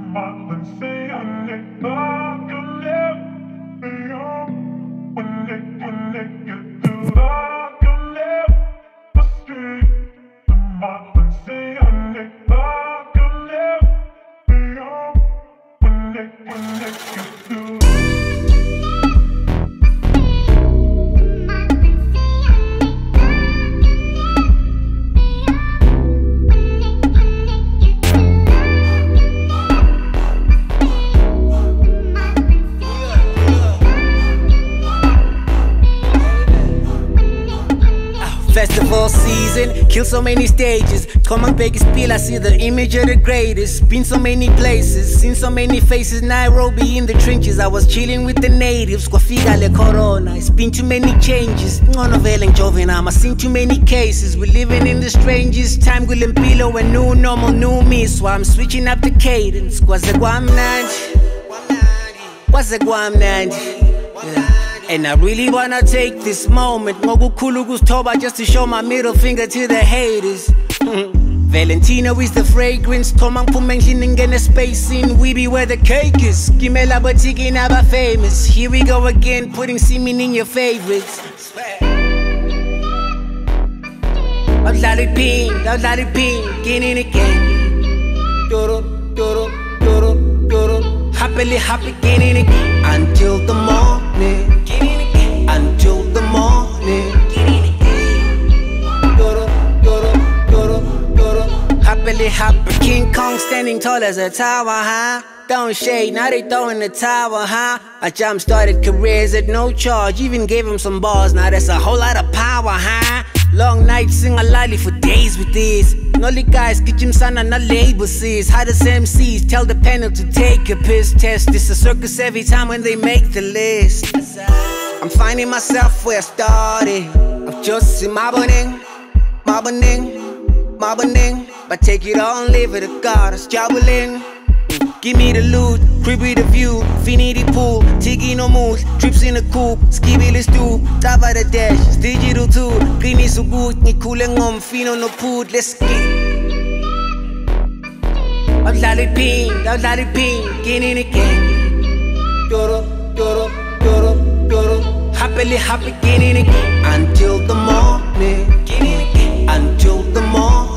Festival season, kill so many stages. Come on, big spiel, I see the image of the greatest. Been so many places, seen so many faces. Nairobi in the trenches, I was chilling with the natives. Kwafika le corona, it's been too many changes. Ngonoveling Jovinam, I seen too many cases. We're living in the strangest time. Gulimpilo, a new normal, new me. So I'm switching up the cadence. Kwaze Guamnandi. And I really wanna take this moment Ngokukhulu kustoba just to show my middle finger to the haters. Valentino is the fragrance. Thoma ngiphume endlini ngene spacing. We be where the cake is. Gimela botiki naba famous. Here we go again, putting semen in your favorites. I'll let it ping, get in again. Happily, get in again. Until the morning. Until the morning. Happily, King Kong standing tall as a tower, huh? Don't shade, now they throwing the tower, huh? I jump-started careers at no charge, even gave him some bars, now that's a whole lot of power, huh? Long nights, sing a lolly for days with this. Nolly guys, get him son and a label sees. Hottest MCs, tell the panel to take a piss test. It's a circus every time when they make the list. I'm finding myself where I started. I'm just in mobbing. But take it all and leave it to God, it's jabbling. Give me the loot, creepy the view, finity pool, Tiki no moves, trips in the coupe, skibby the stoop, tava the dash, it's digital too, clean is so good, ni cooling on, fino no pood, let's get I'll let it ping, get in again. Happily, get in again. Until the morning, until the morning.